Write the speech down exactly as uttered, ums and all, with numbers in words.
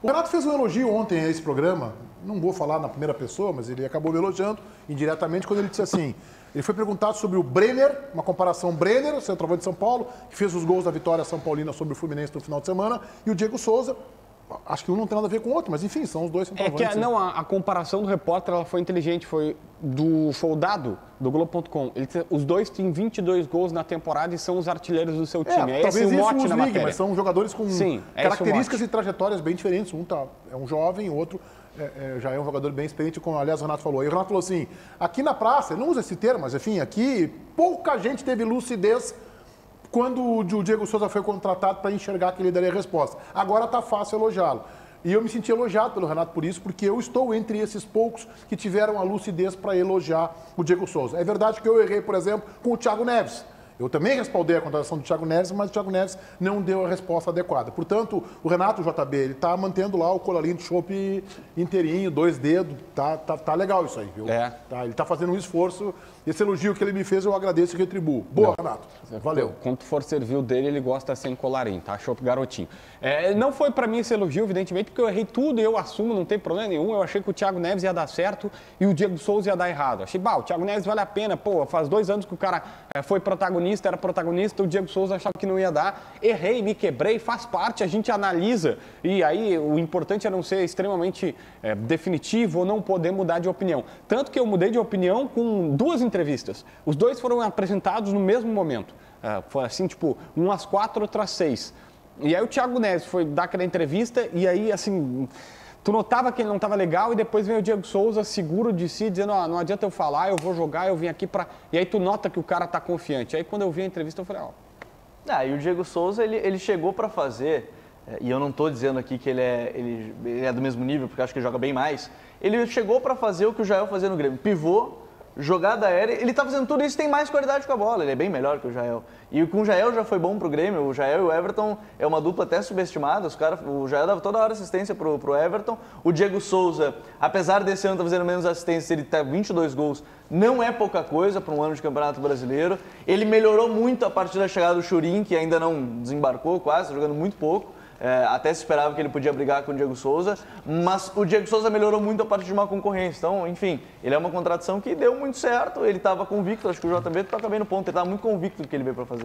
O Renato fez um elogio ontem a esse programa, não vou falar na primeira pessoa, mas ele acabou me elogiando indiretamente quando ele disse assim, ele foi perguntado sobre o Brenner, uma comparação Brenner, centroavante de São Paulo, que fez os gols da vitória São Paulina sobre o Fluminense no final de semana, e o Diego Souza, acho que um não tem nada a ver com o outro, mas enfim, são os dois centroavantes. É que a, não, a, a comparação do repórter ela foi inteligente, foi do foi o dado do Globo ponto com. Ele, os dois têm vinte e dois gols na temporada e são os artilheiros do seu time. É, é talvez esse o isso mote os na ligue, matéria. mas são jogadores com Sim, é características e trajetórias bem diferentes. Um tá, é um jovem, o outro é, é, já é um jogador bem experiente, como aliás o Renato falou. E o Renato falou assim, aqui na praça, ele não usa esse termo, mas enfim, aqui pouca gente teve lucidez quando o Diego Souza foi contratado para enxergar que ele daria resposta. Agora está fácil elogiá-lo. E eu me senti elogiado pelo Renato por isso, porque eu estou entre esses poucos que tiveram a lucidez para elogiar o Diego Souza. É verdade que eu errei, por exemplo, com o Thiago Neves. Eu também respaldei a contratação do Thiago Neves, mas o Thiago Neves não deu a resposta adequada. Portanto, o Renato, o J B, ele está mantendo lá o colarinho de chope inteirinho, dois dedos. Tá, tá, tá legal isso aí, viu? É. Tá, ele está fazendo um esforço. Esse elogio que ele me fez, eu agradeço e retribuo. Boa, não. Renato. Valeu. Quando tu for servir o dele, ele gosta sem colarinho, tá? Chope garotinho. É, não foi pra mim esse elogio, evidentemente, porque eu errei tudo e eu assumo, não tem problema nenhum. Eu achei que o Thiago Neves ia dar certo e o Diego Souza ia dar errado. Achei, bah, o Thiago Neves vale a pena. Pô, faz dois anos que o cara é, foi protagonista, era protagonista, o Diego Souza achava que não ia dar. Errei, me quebrei, faz parte, a gente analisa. E aí o importante é não ser extremamente é, definitivo ou não poder mudar de opinião. Tanto que eu mudei de opinião com duas entrevistas. Os dois foram apresentados no mesmo momento. Uh, foi assim, tipo, um às quatro, outro às seis. E aí o Thiago Neves foi dar aquela entrevista e aí, assim, tu notava que ele não estava legal e depois vem o Diego Souza seguro de si, dizendo, ó, oh, não adianta eu falar, eu vou jogar, eu vim aqui pra... E aí tu nota que o cara tá confiante. Aí quando eu vi a entrevista eu falei, ó... Oh. Ah, e o Diego Souza, ele, ele chegou para fazer, e eu não estou dizendo aqui que ele é, ele, ele é do mesmo nível, porque eu acho que ele joga bem mais, ele chegou para fazer o que o Jael fazia no Grêmio, pivô, jogada aérea, ele tá fazendo tudo isso, tem mais qualidade com a bola, ele é bem melhor que o Jael. E com o Jael já foi bom pro Grêmio, o Jael e o Everton é uma dupla até subestimada, os cara, o Jael dava toda hora assistência pro, pro Everton, o Diego Souza, apesar desse ano estar tá fazendo menos assistência, ele tá vinte e dois gols, não é pouca coisa para um ano de Campeonato Brasileiro, ele melhorou muito a partir da chegada do Churin, que ainda não desembarcou quase, tá jogando muito pouco. É, até se esperava que ele podia brigar com o Diego Souza, mas o Diego Souza melhorou muito a partir de uma concorrência. Então, enfim, ele é uma contratação que deu muito certo, ele estava convicto, acho que o J B toca bem no ponto, ele estava muito convicto do que ele veio para fazer.